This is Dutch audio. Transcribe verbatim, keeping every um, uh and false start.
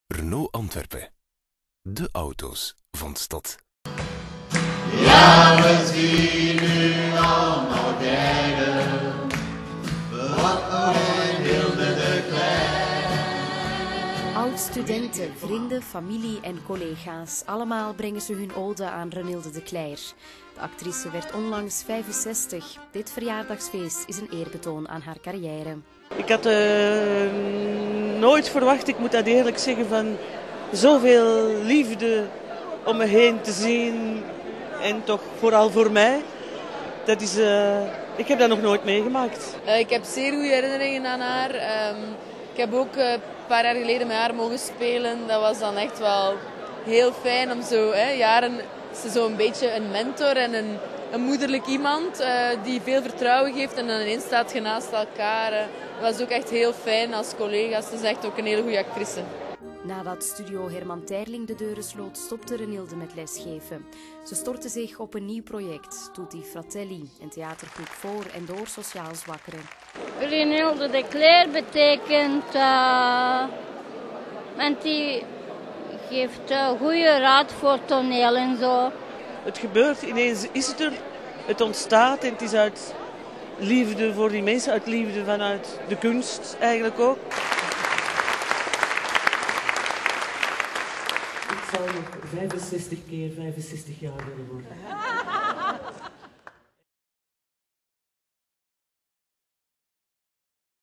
Renault Antwerpen. De auto's van de stad. Ja, we zien nu allemaal rijden. Bewakker en Hilde de Cler. Oud-studenten, vrienden, familie en collega's. Allemaal brengen ze hun ode aan Renilde de Cler. De actrice werd onlangs vijfenzestig. Dit verjaardagsfeest is een eerbetoon aan haar carrière. Ik had uh, nooit verwacht, ik moet dat eerlijk zeggen, van zoveel liefde om me heen te zien. En toch vooral voor mij. Dat is, uh, ik heb dat nog nooit meegemaakt. Uh, ik heb zeer goede herinneringen aan haar. Um, ik heb ook uh, een paar jaar geleden met haar mogen spelen. Dat was dan echt wel heel fijn om zo hè, jaren... Ze is zo'n beetje een mentor en een, een moederlijk iemand uh, die veel vertrouwen geeft en dan ineens staat je naast elkaar. Uh, dat was ook echt heel fijn als collega's. Ze is echt ook een hele goede actrice. Nadat studio Herman Terling de deuren sloot, stopte Renilde met lesgeven. Ze stortte zich op een nieuw project, Tutti Fratelli, een theatergroep voor en door sociaal zwakkeren. Renilde de Cler betekent, uh, want die geeft uh, goede raad voor toneel en zo. Het gebeurt, ineens is het er, het ontstaat en het is uit liefde voor die mensen, uit liefde vanuit de kunst eigenlijk ook. Ik zal nog vijfenzestig keer vijfenzestig jaar willen worden.